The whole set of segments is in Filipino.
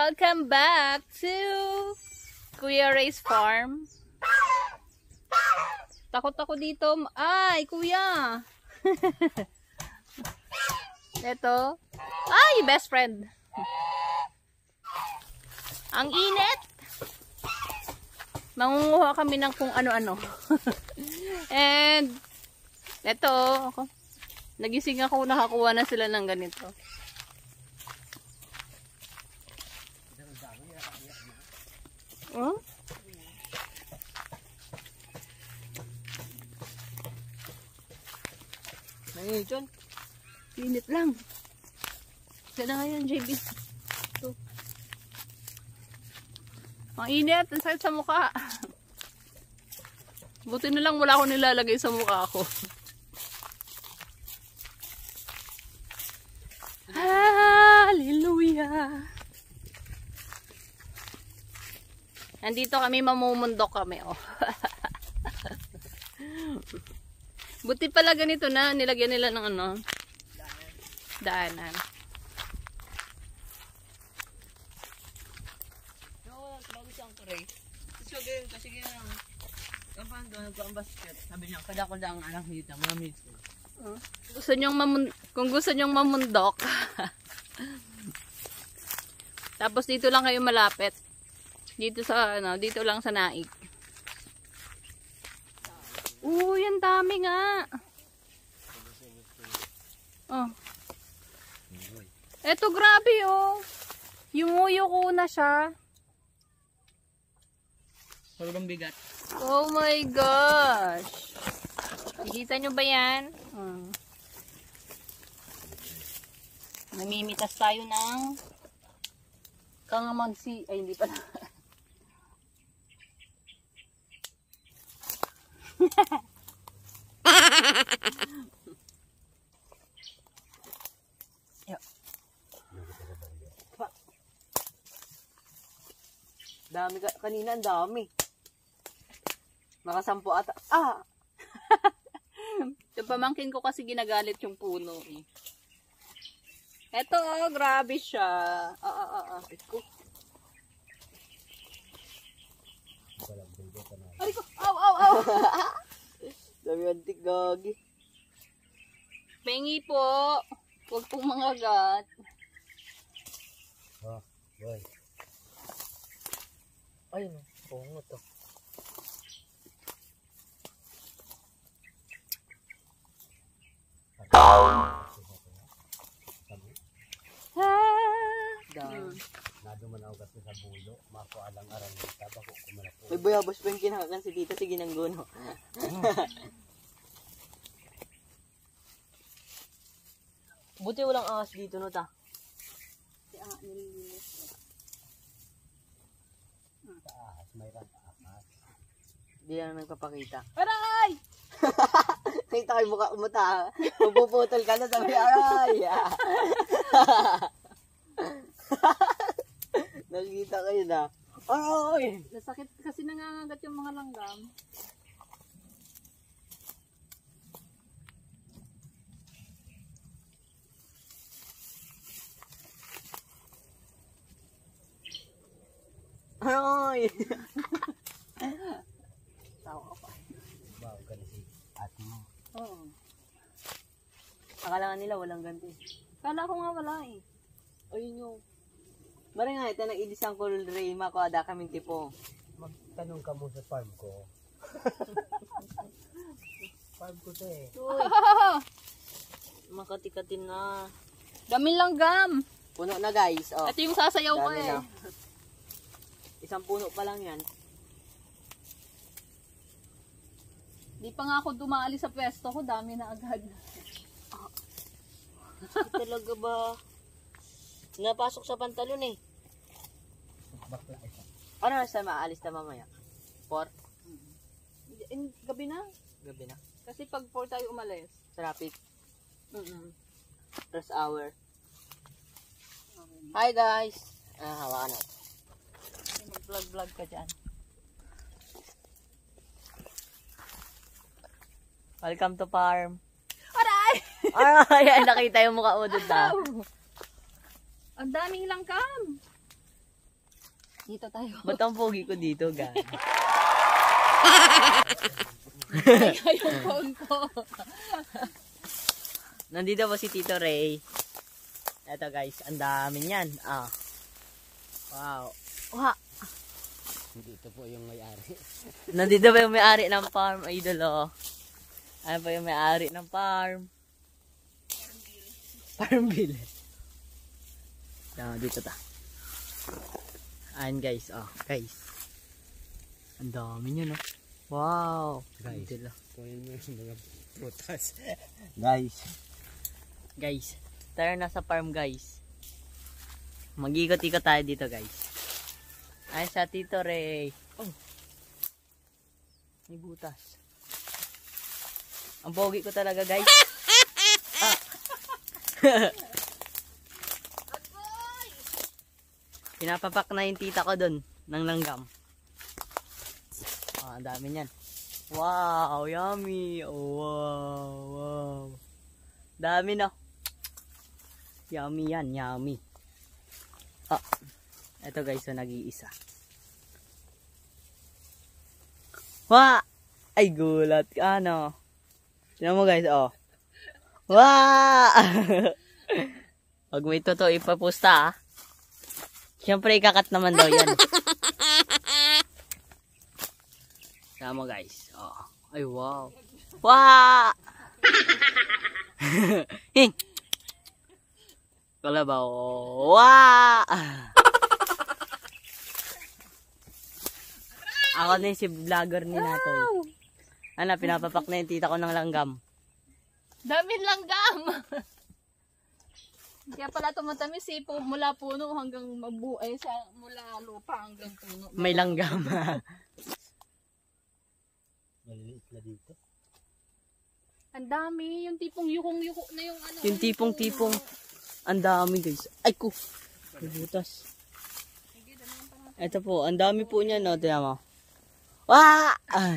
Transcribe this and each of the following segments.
Welcome back to Kuya Ray's farm. Takot ako dito. Ay, kuya. Ito. Ay, best friend. Ang init. Mangunguha kami ng kung ano-ano. And ito, ako. Nagising ako, nakakuha na sila ng ganito. Oh? Ay, John. Init lang. Sana nga yan, JB. Ito. Ang init. Ang sakit sa mukha. Buti na lang wala akong nilalagay sa mukha ko. Hallelujah. Nandito kami, mamumundok kami, oh. Buti pala ganito na, nilagyan nila ng ano, daanan. Bago siyang kuray. So, ganyan, kasi ganyan, kapan doon, nagpa-basket. Sabi niya, kada ko lang anak dito, mga minutes. Kung gusto nyong mamundok, tapos dito lang kayo malapit. Dito sa ano, dito lang sa Naik. Uy, ang dami nga. Oh. Eto grabe oh. Yumuyo ko na siya. Sobrang bigat. Oh my gosh. Nakikita nyo ba yan? Namimitas tayo ng kangamansi. Ay, hindi pala. Dami kanina, ang dami. Nakasampu ata. Ah! Yung pamangkin ko kasi ginagalit yung puno eh. Eto oh, grabe siya. Ito. Ay ko, aw. Dami antik gagi. Pengi po. Huwag pong mangagat. Ah, boy. Ayun, pungo to. Nado man ako kasi sa bulo, mako alang aran kita bako kumalapo. May bayabas pa yung kinakakan si tita, sige nang guno. Buti walang angas dito no ta. Si ang nililinis. Taas, may rantakas. Di lang nagpapakita. Aray! Nakita kayo mukha umuta. Pupuputol ka na sabi, aray! Nakita kayo na. Aray! Nasakit kasi nangangagat yung mga langgam. Aray! Tawa pa. Bago ka na si ate mo. Oo. Akala nga nila walang ganti. Kala ko nga wala eh. Ayun yung. Mara nga ito nang idisang kulol ray mako ada kaming tipo. Magtanong ka mo sa farm ko. Farm ko to eh. Makati-katin na. Daming langgam. Puno na guys. Oh. Ito yung sasayaw ko Dami eh. na. Isang puno pa lang yan. Di pa nga ako dumali sa pwesto ko, dami na agad. Talaga ba? Napasok sa pantalon eh. Bakla isa. Ano na sa maalis na mamaya? 4? Gabi na. Gabi na. Kasi pag 4 tayo umalis. Traffic. Mm-mm. Rush hour. Okay. Hi guys! Hawakan na. Mag-vlog ka dyan. Welcome to farm. Aray! Ay, nakita yung mukha mo doon na. Ang daming langkam. Dito tayo. Ba't ang pogi ko dito, guys? Kaya yung phone ko. Nandito po si Tito Ray. Eto guys, ang dami niyan. Ah. Wow. Wow. Dito po yung may-ari. Nandito ba yung may-ari ng farm, idol, oh? Ano pa yung may-ari ng farm? Farmville. Dito ta. Ayan guys, oh, guys. Ang dami nyo, no? Wow. Guys. Idol, oh. Kunin mo yung mga prutas. Guys, tayo na sa farm, guys. Mag-ikot-ikot tayo dito, guys. Ay, sa Tito Ray. Oh. May butas. Ang pogi ko talaga, guys. Ah. Pinapapak na yung tita ko dun ng langgam. Ah, ang dami niyan. Wow, yummy. Oh, wow. Dami na. Yummy yan, yummy. Ah, eto guys, so nag-iisa. Wah! Ay, gulat ka, ano. Tignan mo guys, oh. Wah! Pag may totoo ipapusta, ah. Siyempre, ikakat naman daw yan. Tignan mo guys, oh. Ay, wow. Wah! Hing! Kalabaw. Wah! Ako na yung si vlogger ni Natoy. Ano, pinapapak na yung tita ko ng langgam. Daming langgam. Kaya pala tumatamis eh, mula puno hanggang mabuhay sa mula lupa hanggang puno. May langgam. Maliliit na dito. Ang dami, yung tipong yuhong-yuho na yung ano. Yung tipong-tipong. Ang dami guys. Ay ko. May butas. Ito po, ang dami po niya, no? Tiyan mo. Wah!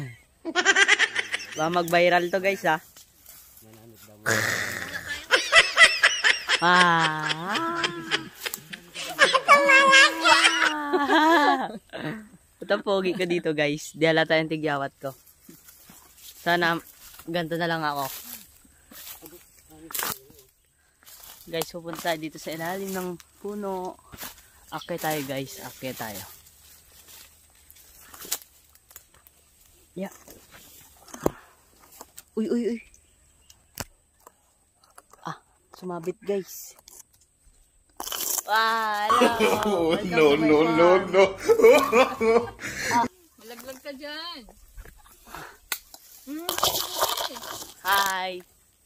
Ba mag-viral to guys, ha? Mananit daw mo. Ah! Ito pogi ko dito guys. Di halata yung tigyawat ko. Sana ganito na lang ako. Guys, pupunta dito sa ilalim ng puno. Akyat tayo guys, akyat tayo. Yeah. Uy, uy, uy. Ah, sumabit guys. Wow, No. Malaglag ka dyan. Hi.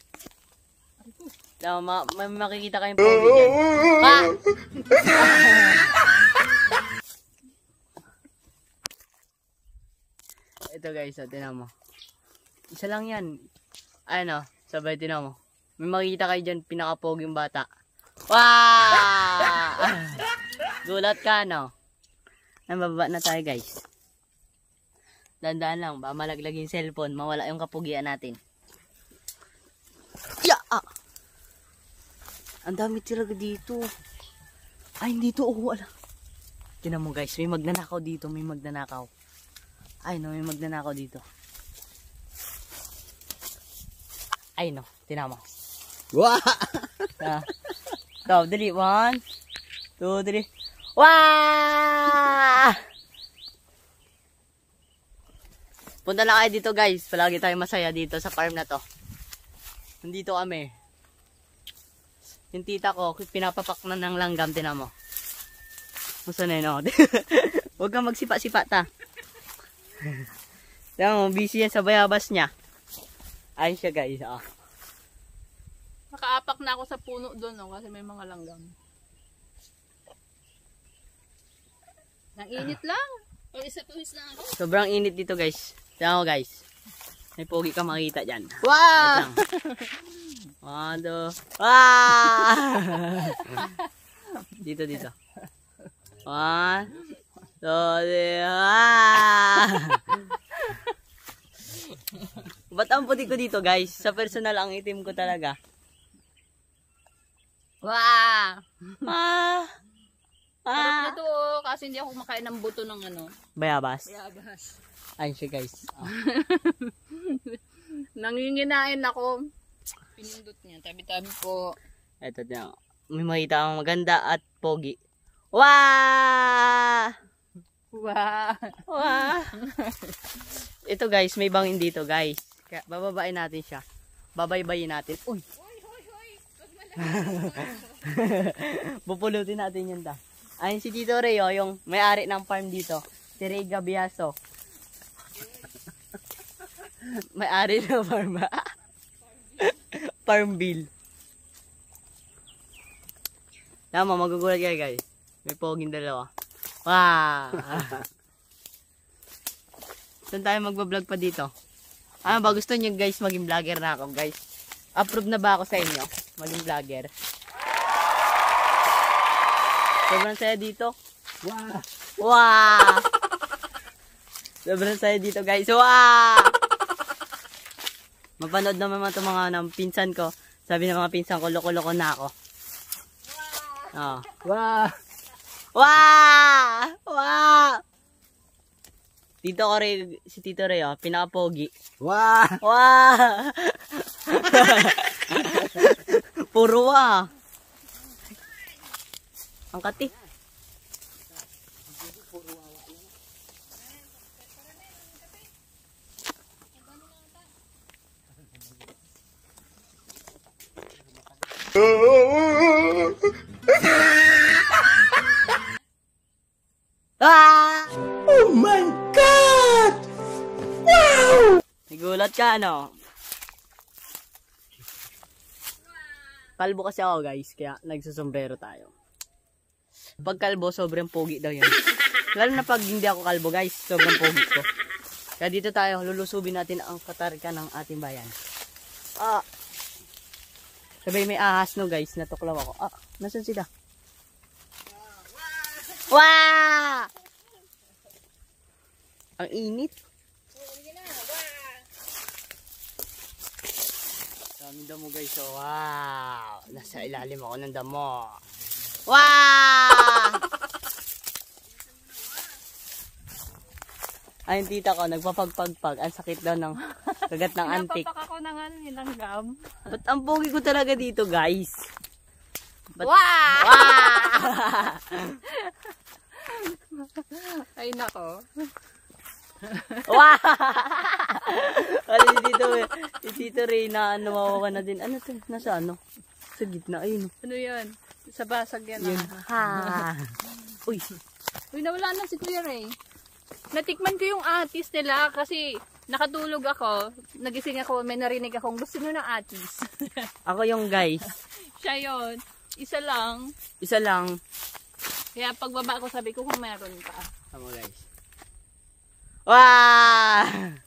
May makikita kayong pogi dyan. Ha? Ito guys, tinan mo. Isa lang yan. Ano, sabay tinan mo. May makikita kayo dyan, pinakapoging bata. Wow! Gulat ka, no? Nababa na tayo guys. Dandaan lang, ba malaglag yung cellphone, mawala yung kapugian natin. Ya! Ah! Ang dami talaga dito. Ay, dito. Oh, ala. Tinan mo guys, may magnanakaw dito. May magnanakaw. Ay, no, may magnanakaw dito. Ay, no. Tinan mo. Wah! Ito, dali. 1, 2, 3. Wah! Punta na kayo dito guys. Palagi tayo masaya dito sa farm na to. Nandito kami. Yung tita ko, pinapapak na ng langgam, tinan mo. Musta na yun, oh. Huwag kang magsipa-sipa, ta. Tinan mo, busy yan sa bayabas niya. Ayun siya, guys, oh. Nakaapak na ako sa puno doon, no, kasi may mga langgam. Nang init lang. O isa tuwis lang ako. Sobrang init dito, guys. Tinan mo, guys. May pogi ka makita dyan. Wow! 1, 2. Ah! Dito. 1, 2, 3. Ah! Ba't ang puti ko dito, guys? Sa personal, ang itim ko talaga. Wow! Ah! Sarap Ah! nito, oh. kasi hindi ako kumakain ng buto ng ano. Bayabas. Bayabas. Ayun siya guys. Oh. Nanginginain ako. Pinindot niya. Tabi-tabi po. Ito na. May makita akong maganda at pogi. Wow! Wow! Wow! Ito guys, may bangin dito guys. Kaya bababain natin siya. Babaybayin natin. Uy! Pupulutin natin yun da. Ayun si Tito Ray, oh, yung may-ari ng farm dito. Si Ray Gabiaso. May-ari ng farm. Farm bill. Tama, magugulat kayo guys. May poging dalawa. Wow! Saan tayo magbablog pa dito? Ano ba, gusto nyo guys maging vlogger na ako guys? Approve na ba ako sa inyo? Maging vlogger. Sobrang saya dito. Wow! Wow! Sobrang saya dito guys. Wow! Mapanood naman itong mga ng pinsan ko. Sabi ng mga pinsan ko, loko-loko na ako. Oh. Wow! Wow! Wow! Tito ko rin, si Tito Ray, oh, pinaka-pogi. Wow! Wow! Puro wa. Ang kati. Ah! Oh my God! Wow! Nagulat ka, ano? Kalbo kasi ako, guys, kaya nagsusombrero tayo. Pag kalbo, sobrang pogi daw yun. Lalo na pag hindi ako kalbo, guys, sobrang pogi ko. Kaya dito tayo, lulusubin natin ang katarika ng ating bayan. Ah! Sabay may ahas, no, guys, natuklaw ako. Ah, nasan sila? Wow! Ang init. Daming damo guys. Oh, wow! Nasa ilalim ako ng damo. Wow! Ayun tita ko, nagpapagpagpag. Ang sakit daw ng kagat ng antik. Napapak ako ng ano, nilanggam. Ba't ang pogi ko talaga dito guys? Ba't... Wow! Wow! Ay nako. Wow! Wala si Tito Ray na nawawa na din. Ano to? Nasa ano? Sa gitna. Ayun. Ano yan? Sa basag yan. Yun. Ha! Uy! Uy, nawala na si Kuya Ray. Natikman ko yung atis nila kasi nakatulog ako. Nagising ako, may narinig akong gusto nyo ng atis. Ako yung guys. Siya yun. Isa lang. Isa lang. Kaya pagbaba ko sabi ko kung meron pa. Tama guys. Wow!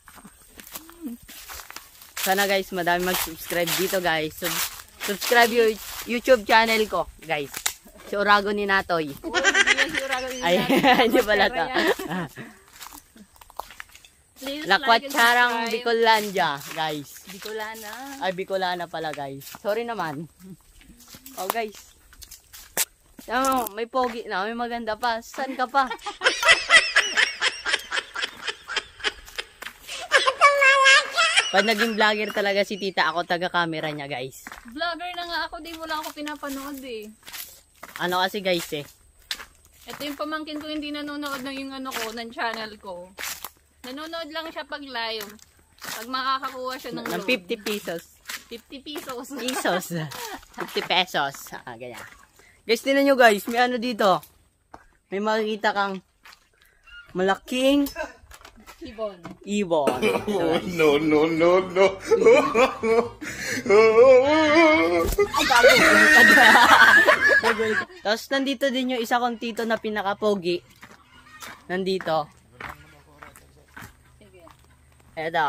Sana guys, madami mag-subscribe dito guys. Subscribe yung YouTube channel ko guys. Si Urago ni Natoy. Uy, hindi yan si Urago ni Ay, Natoy. hindi pala ta. Please Lakwatsarang like and subscribe. Bicolandia guys. Bicolana. Ay, Bicolana pala guys. Sorry naman. Oh guys. Yan, may pogi na, may maganda pa. Saan ka pa? Pag naging vlogger talaga si tita, ako taga-camera niya guys. Vlogger na nga ako, di mo lang ako pinapanood eh. Ano kasi guys eh. Ito yung pamangkin ko hindi nanonood ng yung ano ko, ng channel ko. Nanonood lang siya pag live. Pag makakakuha siya ng Ng load. 50 pesos. 50 pesos. Pesos. 50 pesos. Ah, ganyan. Guys, tinan nyo guys, may ano dito. May makikita kang malaking Ibon. ibon. Oh, no, no, no, no. Tapos nandito din yung isa kong tito na pinaka-pogi. Nandito. Sige. Eto.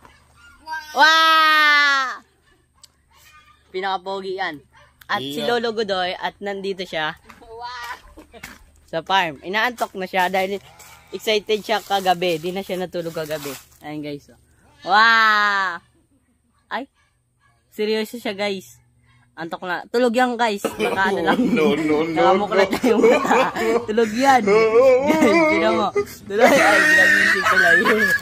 Wow! Pinaka-pogi yan. At si Lolo Godoy, at nandito siya sa farm. Inaantok na siya dahil excited siya kagabi. Di na siya natulog kagabi. Ayun guys. Oh. Wow! Ay! Seryoso siya guys. Antok na. Tulog yan guys. Baka ano lang. Nakamuklat na yung mata. Tulog yan. Guys, sino mo? Tulog. Ay, ginamisig tuloy.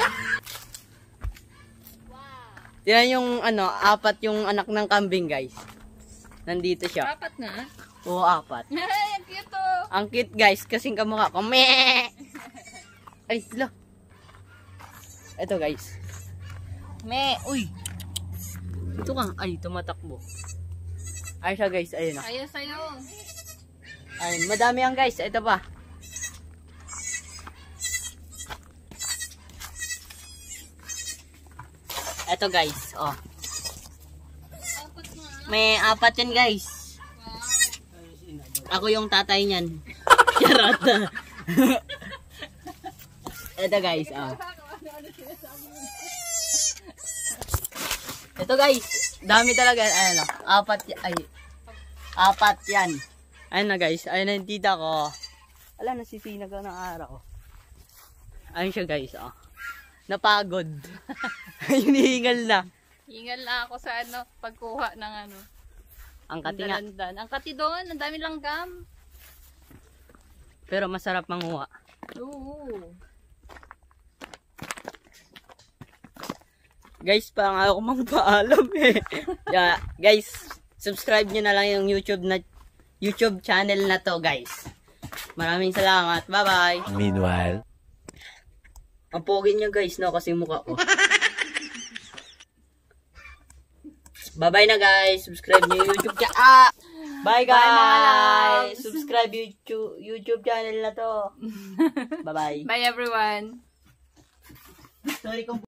Yan yung apat yung anak ng kambing guys. Nandito siya. Apat na? Oo, apat. Ay, ang cute oh. Ang cute guys, kasing kamukha ko. Meh! Ay, hala. Ito guys. Uy. Ito ka. Ay, tumatakbo. Ay siya guys, ayun o. Ayun sa'yo. Ayun, madami yan guys. Ito pa. Ito guys, oh. Apat na. May apat yan guys. Wow. Ako yung tatay niyan. Charot. Ito guys, oh. Ito guys, dami talaga. Ayun o, apat yan. Ayun na guys, ayun na yung tita ko. Ala, nasisinag ng araw. Ayun siya guys, oh. Napagod. Hinihingal na. Hingal na ako sa pagkuha ng Ang kati nga. dalandan. Ang kati doon, ang dami langgam. Pero masarap manguha. Oo. Guys, parang ayaw ko magpaalam eh. Yeah, guys, subscribe nyo na lang yung YouTube channel na to guys. Maraming salamat. Bye-bye. Meanwhile. Ang pogi niya guys, no? Kasi mukha ko. Bye-bye na guys. Subscribe nyo yung YouTube channel. Bye guys. Bye, mga loves. Subscribe YouTube channel na to. Bye-bye. Bye everyone. Sorry kung